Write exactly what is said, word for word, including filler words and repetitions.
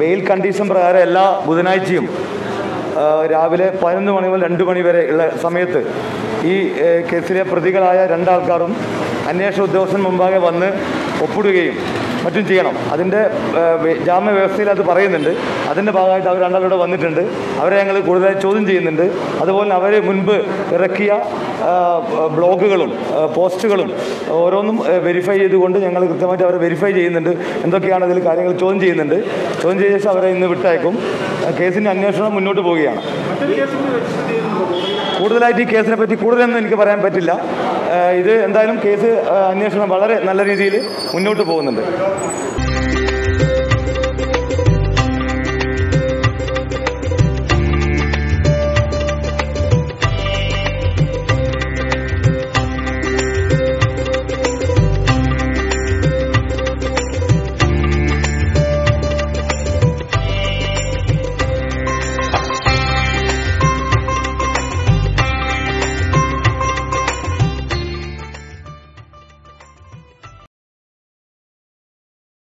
Bail condition പ്രകാരം എല്ലാ ബുധനാഴ്ചയും രാവിലെ പതിനൊന്ന് മണി മുതൽ രണ്ട് മണി വരെ ഉള്ള സമയത്ത് ഈ കേസിലെ പ്രതികളായ രണ്ടാൾക്കാരും അന്വേഷണ ഉദ്യോഗസ്ഥൻ മുമ്പാകെ വന്ന് ഒപ്പിടുകയും മറ്റും ചെയ്യണം. അതിൻ്റെ ജാമ്യ വ്യവസ്ഥയിൽ അത് പറയുന്നുണ്ട്. അതിൻ്റെ ഭാഗമായിട്ട് അവർ രണ്ടാളിവിടെ വന്നിട്ടുണ്ട്. അവരെ ഞങ്ങൾ കൂടുതലായി ചോദ്യം ചെയ്യുന്നുണ്ട്. അതുപോലെ അവർ മുൻപ് ഇറക്കിയ ബ്ലോഗുകളും പോസ്റ്റുകളും ഓരോന്നും വെരിഫൈ ചെയ്തുകൊണ്ട് ഞങ്ങൾ കൃത്യമായിട്ട് അവരെ വെരിഫൈ ചെയ്യുന്നുണ്ട്. എന്തൊക്കെയാണ് അതിൽ കാര്യങ്ങൾ ചോദ്യം ചെയ്യുന്നുണ്ട്. ചോദ്യം ചെയ്ത ശേഷം അവരെ ഇന്ന് വിട്ടയക്കും. കേസിൻ്റെ അന്വേഷണം മുന്നോട്ട് പോവുകയാണ്. കൂടുതലായിട്ട് ഈ കേസിനെ പറ്റി കൂടുതലൊന്നും എനിക്ക് പറയാൻ പറ്റില്ല. ഇത് എന്തായാലും കേസ് അന്വേഷണം വളരെ നല്ല രീതിയിൽ മുന്നോട്ട് പോകുന്നുണ്ട്.